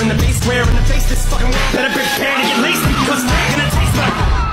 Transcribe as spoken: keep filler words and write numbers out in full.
in the base, square in the face. This fucking world better prepare to get laced because we're gonna taste like